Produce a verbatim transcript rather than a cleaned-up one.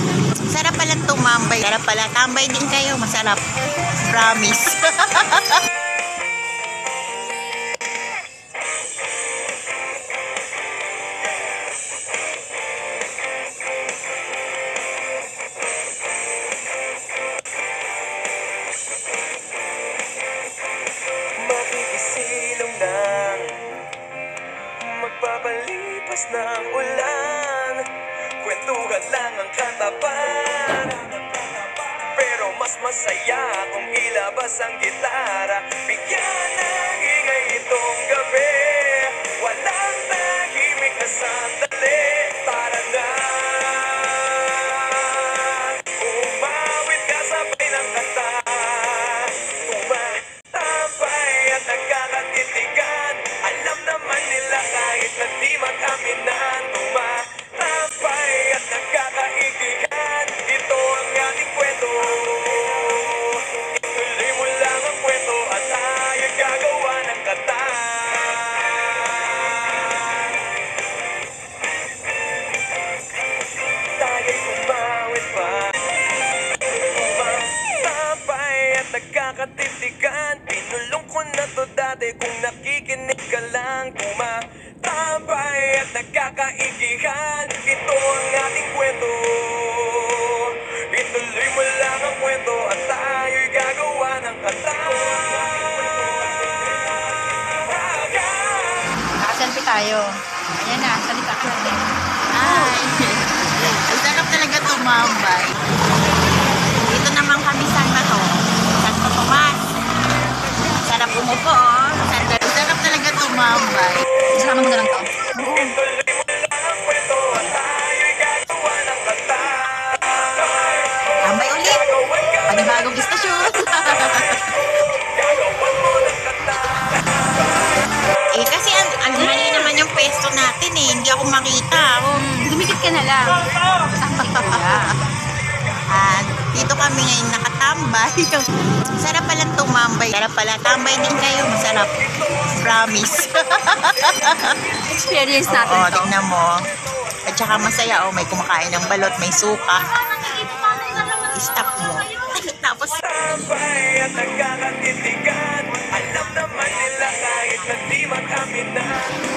Sarap pala tumambay. Sarap pala. Tambay din kayo. Masarap. Promise. Makikisilong lang, magpapalipas ng ulan. Kwentuhan lang ang katapat, pero mas masaya kung ilabas ang gitara. Bigyan ng ingay itong gabi, walang tahimik na sandali. Para na umawit ka sabay ng kanta, tumatambay at nagkakatitigan. Alam naman nila kahit na di mag-aminan, tumatambay at nagkakaigihan. Ito ang ating kwento, ituloy mo lang ang kwento at tayo'y gagawa ng kanta. Tayo'y umawit pa, tumatambay at nagkakatitigan. Pinulong ko na to dati kung nakikinig ka lang. Tumatambay at nagkakaigihan. Ito ang ating kwento, ituloy mo lang ang kwento at tayo'y gagawa ng kanta. Nakaselfie tayo. Ayan na, salita ka natin. Ay. Ang sarap talaga tumambay. Dito naman kami saan ba to? San Tomas. Sarap umupo, oh. Sarap, sarap talaga tumambay. Isama mo na lang to. Ituloy mo lang ang kwento at tayo'y gagawa ng kanta. Tambay ulit. Panibagong istasyon. Gagawan mo ng kanta. Eh, kasi ang, ang mali naman yung pwesto natin eh. Hindi ako makita. Oh. Dumikit ka na lang. Sakit ko lang. At dito kami ngayon nakatambay. Sarap pala tumambay. Sarap pala. Tambay din kayo. Masarap. Promise. Experience natin Oo, to. tignan mo. At saka masaya. Oh, may kumakain ng balot. May suka. I-stop mo. Tapos, Tambay at nagkakatitigan. Alam naman nila kahit na di mag-aminan.